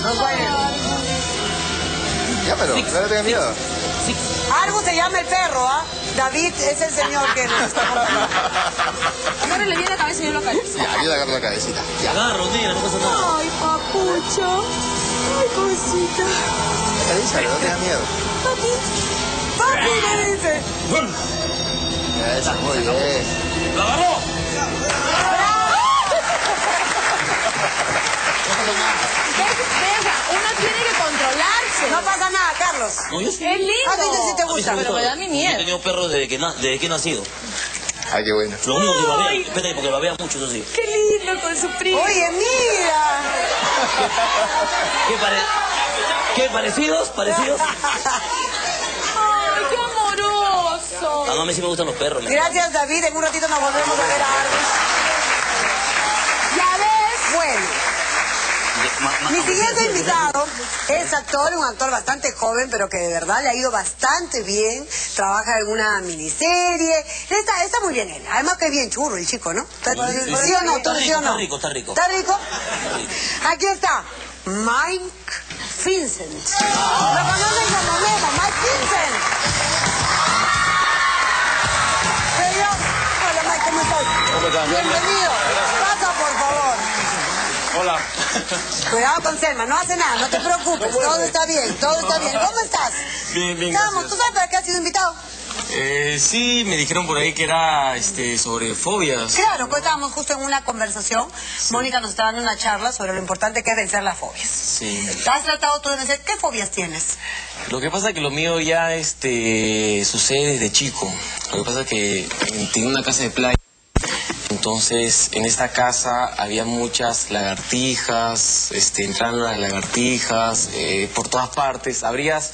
Llámalo. No le tengas miedo.
Argus se llama el perro, ¿ah? David es el señor que nos está contando.
Agárrale bien la cabeza y yo lo acaricio.
Ya, ayuda a agarrar la cabecita. Ya.
Agarro, negra, no pasa nada.
Ay, papucho. Ay, cosita.
Acarícialo, no tengas miedo.
Papi, le dice.
Eso, muy bien.
¡Lo agarró!
Deja, uno tiene que controlarse.
No pasa nada, Carlos.
No, yo sí.
Es lindo.
A ti sí te
A mí sí
gusta.
me
Pero me da mi miedo.
Yo he tenido perros desde que he nacido.
Ay, qué bueno.
Lo único que babea, espérate, porque babea mucho, eso sí.
Qué lindo con su primo.
Oye, mira.
¿Qué parecidos? ¿Parecidos?
Ay, qué amoroso.
A mí sí me gustan los perros.
Gracias, David. En un ratito nos volvemos a ver a Argus. Ya ves. Bueno. Mi siguiente invitado es actor, un actor bastante joven, pero que de verdad le ha ido bastante bien. Trabaja en una miniserie. Está muy bien él. Además que es bien churro el chico, ¿no? ¿Sí o no?
Está rico.
¿Está rico? Aquí está. Mike Vincent. Lo conocen como Memo, Mike Vincent. Hola Mike, ¿cómo estás? Bienvenido. Pasa, por favor.
Hola.
Cuidado con Selma, no hace nada, no te preocupes, todo está bien, todo está bien. ¿Cómo estás?
Bien,
Vamos, ¿tú sabes para qué has sido invitado?
Sí, me dijeron por ahí que era sobre fobias.
Claro, pues estábamos justo en una conversación. Sí. Mónica nos está dando una charla sobre lo importante que es vencer las fobias. Sí. ¿Has tratado tú de vencer? ¿Qué fobias tienes?
Lo que pasa es que lo mío ya sucede desde chico. Lo que pasa es que tengo una casa de playa. Entonces, en esta casa había muchas lagartijas, entraron las lagartijas por todas partes. Abrías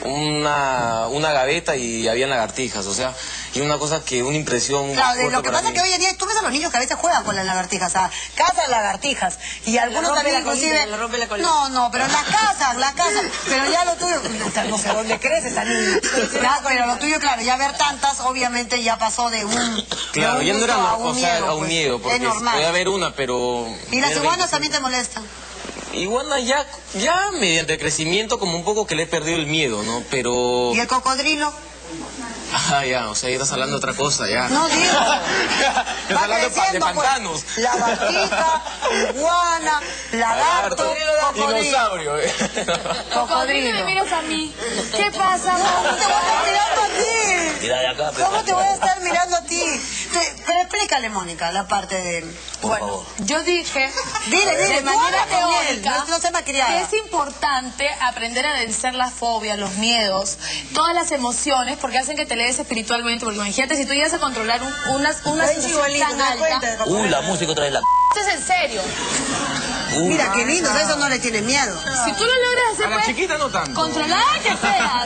una gaveta y había lagartijas, o sea, y una impresión.
Claro, lo que pasa es que hoy en día tú ves a los niños que a veces juegan con las lagartijas, o sea, cazan lagartijas, y algunos también inclusive... No, pero las casas, pero ya lo tuyo, no sé dónde crees esa niña, pero lo tuyo, claro, ya ver tantas, obviamente ya pasó de un...
Claro, ya no era una cosa, a un miedo, porque
es normal.
Puede haber una, pero...
¿Y las iguanas también te molestan?
Iguana ya mediante el crecimiento como un poco que le he perdido el miedo, ¿no? Pero...
¿Y el cocodrilo?
Ah, ya, o sea, ya estás hablando de otra cosa, ya.
No digo.
Estás hablando de pantanos.
Pues, lagartija, iguana, lagarto, cocodrilo.
Dinosaurio,
Cocodrilo, me miras a mí. ¿Qué pasa?
¿Cómo te voy a estar mirando a ti?
Mira de acá,
¿Cómo te voy a estar mirando a ti? Pero explícale, Mónica, la parte de...
Por favor.
Yo dije,
Dile,
de manera teórica,
no se me ha criado.
que es importante aprender a vencer las fobias, los miedos, todas las emociones, porque hacen que te lees espiritualmente. Porque imagínate, si tú llegas a controlar una sensación tan alta...
Uy, la música otra vez la...
Esto es en serio.
Mira, qué lindo, eso no le tiene miedo.
Si tú lo logras hacer,
a la chiquita no tanto.
controlar que seas.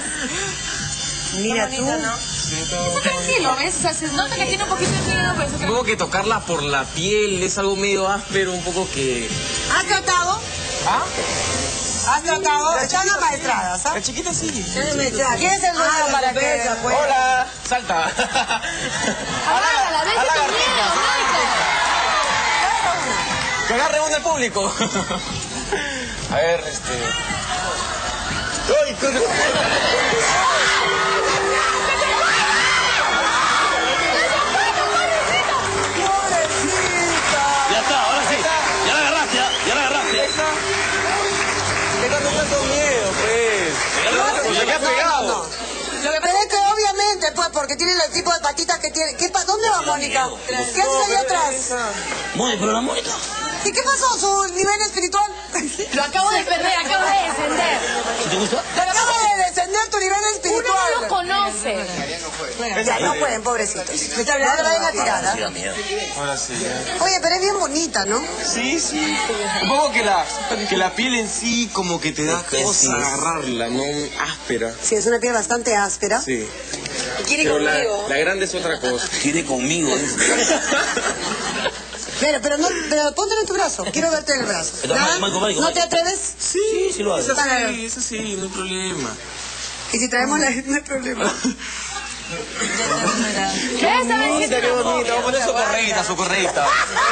Mira tú.
Tranquilo, ¿ves? O sea, se nota que tiene un poquito de miedo. Pues,
Un poco que tocarla por la piel es algo medio áspero, un poco que...
¿Has tratado?
¿Ah?
¿Has tratado? Están amaestradas,
La
¿sabes?
chiquita sí.
¿Quién es el dueño para que...
Hola, salta.
Agárrala, ves con miedo, Michael.
Que agarre uno al público. A ver, ¡Ay, qué...
Ya está, ahora sí. Ya la agarraste.
Tengo tanto miedo, pues. Se me ha pegado.
Pero es que obviamente, pues, porque tiene el tipo de patitas que tiene. ¿Dónde va Mónica? ¿Qué haces ahí atrás?
Mónica, pero la Mónica...
¿Y qué pasó? ¿Su nivel espiritual?
Lo acabo de perder, acabo de descender.
¿Te gusta?
Acaba de descender tu nivel espiritual.
Uno no lo conoce.
Ya, no pueden, pobrecitos. No te vayan a tirar, ¿ah?
Ahora sí, ya.
Oye, pero es bien bonita, ¿no?
Sí. Un poco que la piel en sí como que te da cosa agarrarla, ¿no? Áspera.
Sí, es una piel bastante áspera.
Sí.
Quiere
Pero
conmigo.
la grande es otra cosa.
Quiere conmigo.
Pero póntelo en tu brazo. Quiero verte en el brazo. ¿Nada? ¿No te atreves?
Sí, lo hago.
Eso sí, no hay problema.
Y si traemos la... No hay problema.
¿Qué
bonita, qué bonita. Vamos a poner su correita.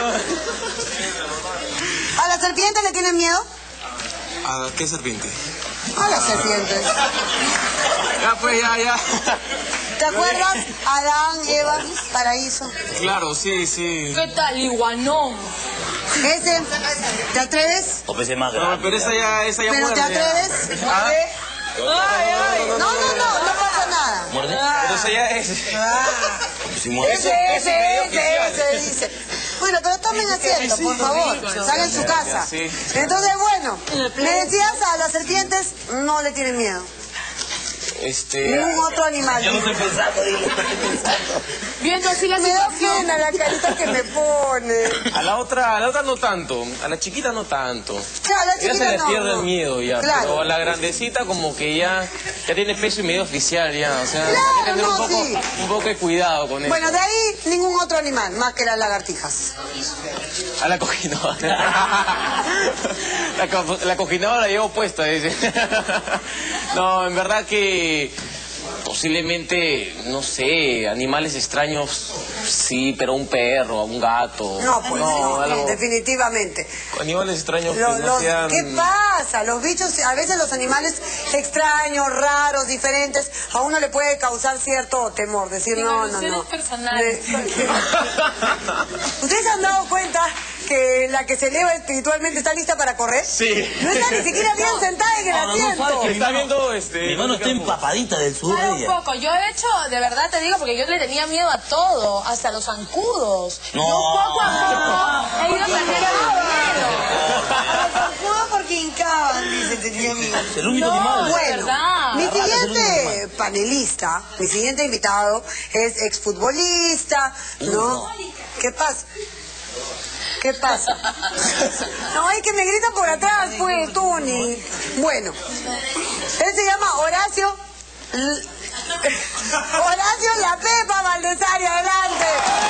¿A la serpiente le tienen miedo?
¿A qué serpiente?
A la serpiente.
Ya, pues, ya.
¿Te acuerdas? Adán, Eva, paraíso.
Claro, sí.
¿Qué tal, iguanón?
Ese, ¿te atreves?
O pese más
No,
grande.
pero esa ya
¿Pero
muerde.
te atreves?
¿Ah?
No pasa nada.
¿Muerde?
Pero esa ya es...
Si muerde.
Ese dice. Bueno, pero tomen asiento, por favor. Están en su casa.
Sí.
Entonces, bueno, me decías a las serpientes, no le tienen miedo. Ningún otro animal.
Yo no estoy pensando, digo, no estoy pensando.
Viendo así la
Me da
situación.
pena la carita que me pone.
A la otra no tanto, a la chiquita no tanto.
Claro, la
Ya
chiquita
se le
no,
pierde
no.
el miedo ya,
Claro.
pero a la grandecita como que ya tiene peso y medio oficial ya, o sea,
Claro,
hay que tener
no, sí.
un poco de cuidado con
Bueno,
eso.
de ahí ningún otro animal, más que las lagartijas.
A la cojinadora. La cojinadora la llevo puesta, dice. No, en verdad que posiblemente, no sé, animales extraños, sí, pero un perro, un gato.
No, pues no,
algo-
definitivamente.
Animales extraños que
Los-
no
los-
sean...
¿Qué pasa? Los bichos, a veces los animales extraños, raros, diferentes, a uno le puede causar cierto temor, decir
Sí,
no.
evoluciones personales.
¿Ustedes se han dado cuenta que la que se eleva espiritualmente está lista para correr?
Sí.
No está ni siquiera bien sentada en el
Ahora, no
asiento.
falta
Está viendo
Mi mano está empapadita del sudor
Para
de
un
ella.
poco, yo he hecho, de verdad te digo, porque yo le tenía miedo a todo, hasta los zancudos.
No.
Yo poco a poco he ido perdiendo el
No, porque hincaban, dice, tenía miedo.
Es el único
No,
animal.
de
Bueno,
verdad.
mi
La rata es el
siguiente
único
panelista, mi siguiente invitado es exfutbolista, ¿no? ¿Qué pasa? ¿Qué pasa? No, hay que me gritan por atrás, pues, Tony. Bueno, él se llama Horacio La Pepa Valdesari, adelante.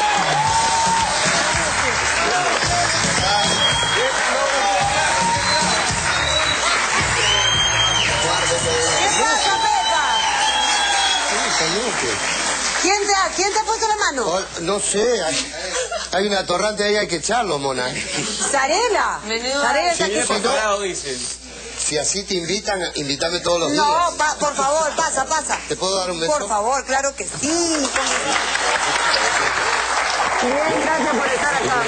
¿Qué pasa, Pepa? ¿Quién te ha puesto la mano?
Oh, no sé, hay una torrante ahí, hay que echarlo, mona.
Sarela. Sarela está
Sí,
aquí.
preparado, dice.
Si así te invitan, invítame todos los días.
No, por favor, pasa.
¿Te puedo dar un beso?
Por favor, claro que sí. Bien, gracias por estar acá.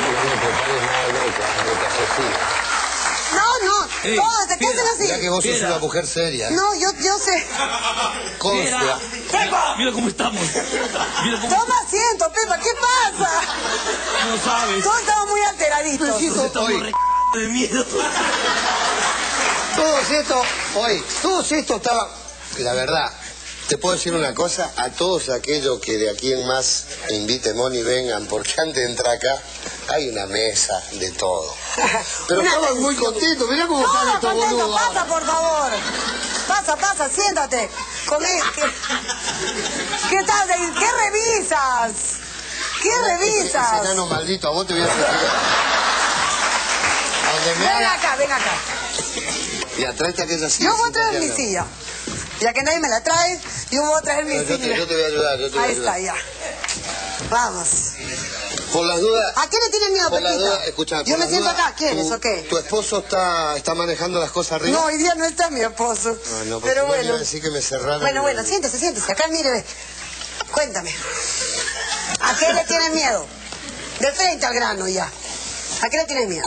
No, todos se quedan así.
Mira que vos sos una mujer seria.
No, yo sé.
Consta.
Mira cómo estamos. Mira cómo
Toma asiento, Pepa, ¿qué pasa?
no sabes.
Todos estamos muy alteraditos.
Estamos de miedo.
Todos estos estaban... La verdad, te puedo decir una cosa, a todos aquellos que de aquí en más invite Moni vengan, porque antes de entrar acá hay una mesa de todo. Pero
Una
estaban muy
atención.
contentos, mirá cómo están
Todos
estos
contentos,
boludos.
pasa, por favor. Pasa, siéntate. ¿Qué tal? ¿Qué revisas? ¿Qué
Ese
revisas?
enano maldito, a vos te voy a hacer... A donde me haga-
Ven acá.
Ya, tráete aquella silla.
Yo voy a traer
siéntate
mi
acá.
silla. Ya que nadie me la trae, yo voy a traer mi
No, yo
silla.
te voy a ayudar, yo te voy a
Ahí
ayudar.
está, ya. Vamos.
Por las dudas...
¿A quién le tienen miedo,
Por las
Pepita?
dudas, escucha,
Yo
por
me
las
siento
dudas,
acá. ¿Quién es o qué?
¿Tu esposo está manejando las cosas arriba?
No, hoy día no está mi esposo.
Ah, no, porque
Pero
no me
bueno.
iba a decir que me cerraron.
Bueno, siéntese. Acá, mire, ve. Cuéntame. ¿A qué le tienen miedo? De frente al grano ya. ¿A qué le tienen miedo?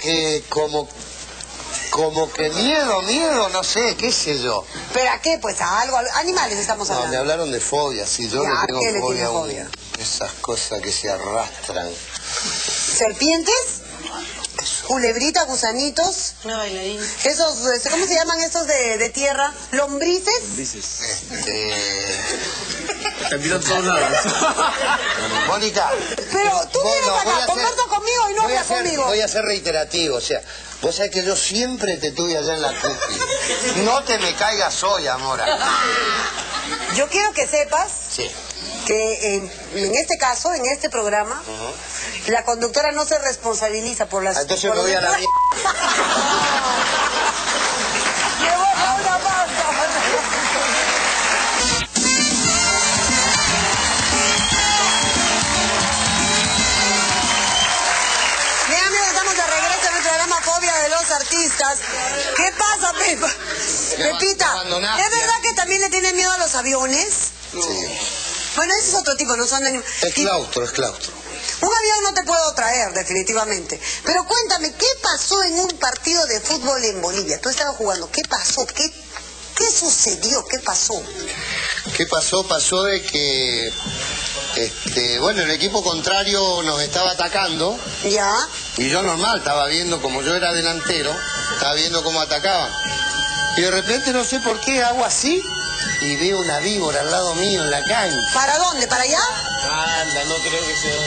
Como que miedo, no sé, qué sé yo.
¿Pero a qué? Pues a algo. Animales estamos
No, me
hablando.
hablaron de fobias, si yo
Ya,
no
¿a
tengo
qué le
fobia
tiene
aún.
fobia?
Esas cosas que se arrastran.
¿Serpientes? ¿Culebritas, gusanitos?
Una bailarina.
Esos, ¿cómo se llaman esos de tierra? ¿Lombrices?
Dices.
Este...
Te miran todos lados.
Mónica.
Pero tú vienes
voy a
acá,
ser-
conversa conmigo y no hablas conmigo.
Voy a ser reiterativo, o sea, vos sabés que yo siempre te tuve allá en la cookie. No te me caigas hoy, amora.
Yo quiero que sepas
Sí.
que en este caso, en este programa, la conductora no se responsabiliza por las...
Entonces
por
me voy a la
los-
mierda.
Me voy a una pausa. Bien, amigos, estamos de regreso en el programa Fobia de los Artistas. ¿Qué pasa, Pepa? Pepita,
abandonaste.
¿es verdad que también le tienen miedo a los aviones?
Sí.
Bueno, ese es otro tipo, no son de...
Es claustro, es claustro.
Un avión no te puedo traer, definitivamente. Pero cuéntame, ¿qué pasó en un partido de fútbol en Bolivia? Tú estabas jugando, ¿qué pasó? ¿Qué sucedió? ¿Qué pasó?
¿Qué pasó? Pasó de que, bueno, el equipo contrario nos estaba atacando
¿Ya?
y yo normal, estaba viendo, como yo era delantero, estaba viendo cómo atacaban. Y de repente no sé por qué hago así y veo una víbora al lado mío en la calle.
¿Para dónde? ¿Para allá?
Anda, no creo que sea...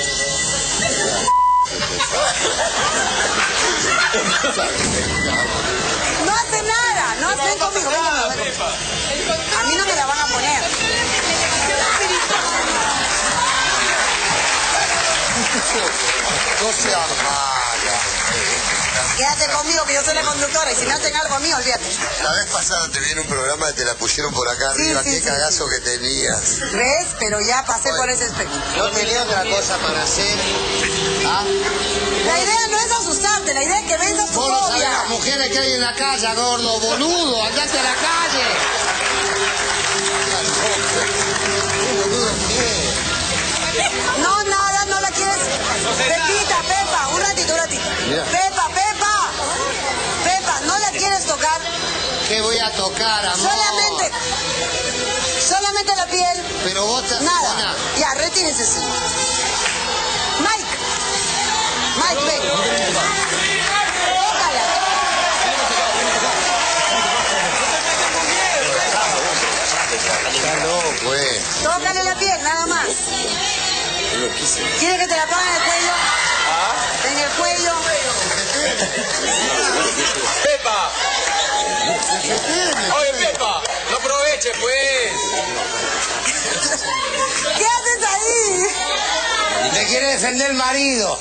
No hace nada, no hacen conmigo. Venga, a mí no me la van a poner.
No seas mala.
Quédate conmigo que yo soy la conductora y si me hacen algo a mí, olvídate.
La vez pasada te vi en un programa y te la pusieron por acá arriba.
Sí,
Qué cagazo que tenías.
¿Ves? Pero ya pasé por ese espectro.
Yo tenía otra cosa para hacer. ¿Ah?
La idea no es asustarte, la idea es que venzas tu
Vos no sabés
fobia.
las mujeres que hay en la calle, gordo, boludo. Andate a la calle. ¿Qué boludo qué?
No, nada, no la quieres. Pepita, Pepa, un ratito.
Mira.
Pepa, ¿no la quieres tocar?
¿Qué voy a tocar, amor?
Solamente la piel.
Pero vos te...
Nada. Ya, retírese, sí. Mike, ven. Tócala.
Pues.
Tócale la piel, nada más. ¿Quieres que te la ponga en el cuello? En el cuello.
¡Pepa! Oye, Pepa, no aproveche, pues.
¿Qué haces ahí?
Te quiere defender el marido.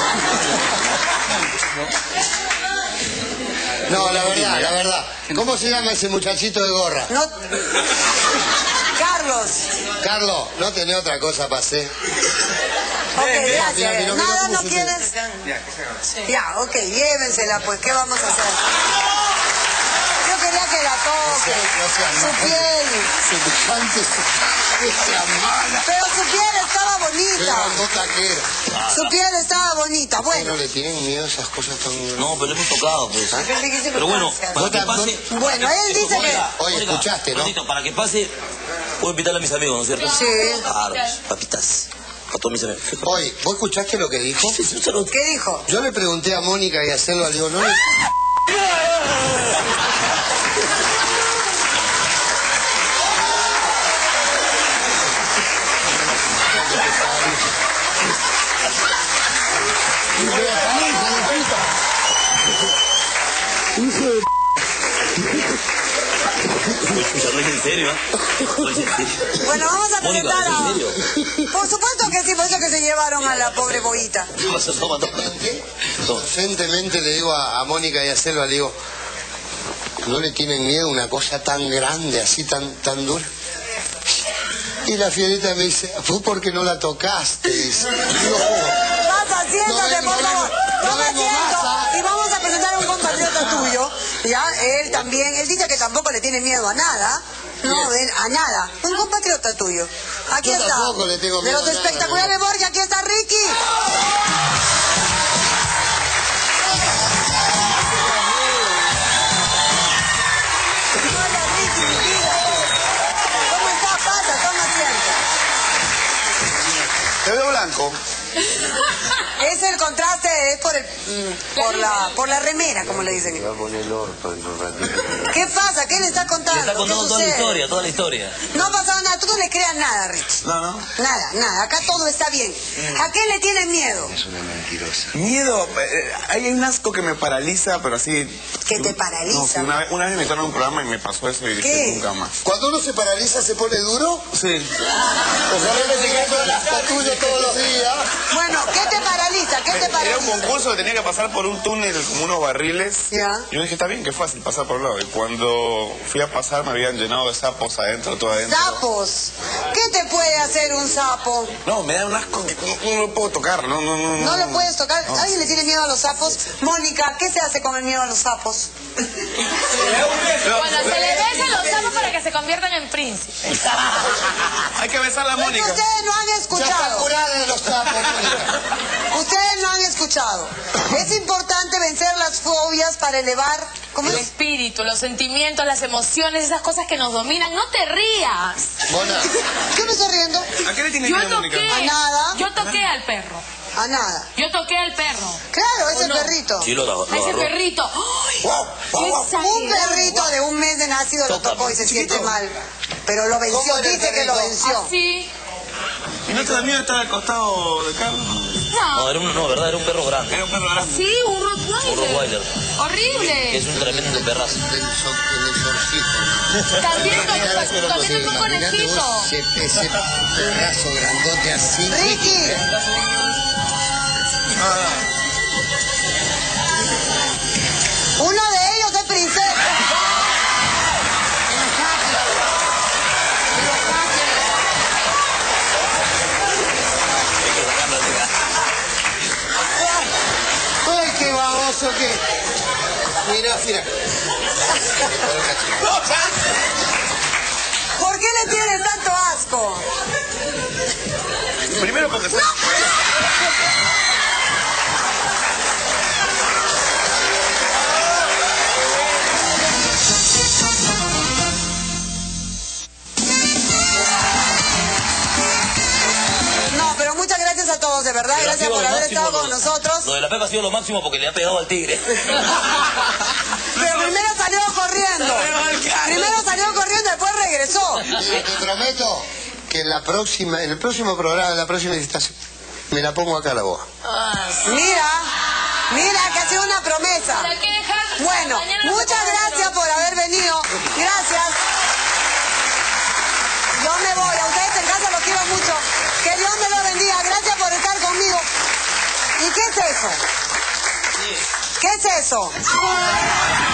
No, la verdad. ¿Cómo se llama ese muchachito de gorra?
No.
Carlos, ¿no tenés otra cosa para hacer?
Ok, gracias.
Mira,
Nada,
¿cómo
¿no
se
quieres? Ya, ok, llévensela, pues, ¿qué vamos a hacer? Yo quería que la toque, su piel. Pero su piel estaba bonita. Su piel estaba bonita, bueno.
¿No le tienen miedo a esas cosas tan...
No, pero hemos tocado, pues. Pero bueno, para que pase...
Bueno, él dice que...
Oye, escuchaste, ¿no?
Rosito, para que pase, puedo invitarle a mis amigos, ¿no es cierto?
Sí.
Claro, papitas. A todos mis amigos.
Oye, ¿vos escuchaste lo que dijo?
Sí, escúchalo.
¿Qué dijo?
Yo le pregunté a Mónica y a Selva, le digo, no le...
¿En serio?
Bueno, vamos a
Mónica,
presentar a...
¿en serio?
Por supuesto que sí, por eso que se llevaron a la pobre boita.
Toma.
Inocentemente le digo a Mónica y a Selva, le digo, ¿no le tienen miedo a una cosa tan grande, así tan dura? Y la fierita me dice, ¿vos por qué no la tocaste? Dice,
Pasa, siéntate, por favor. Toma
vengo
asiento
más,
y vamos a presentar a un compatriota tuyo. Ya, él también, él dice que tampoco le tiene miedo a nada. No, a nada. Un compatriota tuyo. Aquí
Yo
está.
tampoco le tengo
De
miedo
los
a nada,
espectaculares Borgia, aquí está Ricky. Hola, Ricky, mi vida. ¿Cómo está? Pasa, toma asiento.
Te veo blanco.
Es el contraste, es por la remera, como le dicen. ¿Qué pasa? ¿Qué le está contando?
Le está contando
¿Qué
toda la
sucede?
historia.
No ha pasado nada, tú no le creas nada, Rich.
No.
Nada, acá todo está bien. ¿A qué le tienes miedo?
Es una mentirosa.
Miedo. Hay un asco que me paraliza, pero así...
¿Que te paraliza?
No, sí, una vez me invitaron a un programa y me pasó eso y dije,
¿Qué?
nunca más.
Cuando uno se paraliza, ¿se pone duro?
Sí.
Ojalá me llegue la tuyo todos los días.
Bueno, ¿qué te paraliza? ¿Qué te
Era un
paraliza?
concurso que tenía que pasar por un túnel como unos barriles.
Ya.
Yo dije, está bien, que fácil pasar por el lado. Y cuando fui a pasar me habían llenado de sapos adentro, todo adentro.
Sapos. ¿Qué te puede hacer un sapo?
No, me da un asco que no lo puedo tocar. No.
¿No lo puedes tocar?
No.
¿Alguien le tiene miedo a los sapos? Mónica, ¿qué se hace con el miedo a los sapos?
Cuando se le besan los sapos para que se conviertan en príncipes.
Hay que besar a la
Porque
Mónica.
ustedes no han
Ya está
escuchado.
curada de los sapos, Mónica.
Ustedes no han escuchado. Es importante vencer las fobias para elevar... ¿Cómo
El
es?
espíritu, los sentimientos, las emociones, esas cosas que nos dominan. No te rías.
Mona,
¿Qué me estoy riendo?
¿A qué le tiene
Yo
miedo, Mónica?
toqué.
A nada.
Yo toqué al perro.
A nada.
Yo toqué al perro.
Claro, ese perrito.
Sí, lo
A ese perrito. ¡Ay!
Un perrito de un mes de nacido lo tocó y se siente mal. Pero lo venció, dice que lo venció.
Sí.
¿Y no te da miedo estar al costado de Carlos?
No, ¿verdad? Era un perro grande.
Era un perro grande.
Sí, un Rottweiler.
Un Rottweiler.
Horrible.
Es un tremendo perrazo.
El exorcito.
También tocó un conejito.
Ese perrazo grandote así.
¡Ricky! Uno de ellos es princesa.
¡Ay, qué baboso que! Mira.
¿Por qué le tienen tanto asco?
Primero porque...
No, pero muchas gracias a todos, de verdad. Gracias por haber estado con nosotros.
Lo de la Pepa ha sido lo máximo porque le ha pegado al tigre.
Pero primero salió corriendo. Después regresó.
Te prometo que en el próximo programa, en la próxima visitación, me la pongo acá a la voz.
Mira, que ha sido una promesa. Bueno, muchas gracias por haber venido. Gracias. Yo me voy. A ustedes en casa los quiero mucho. Que Dios me lo bendiga. Gracias por estar conmigo. ¿Y qué es eso? ¿Qué es eso?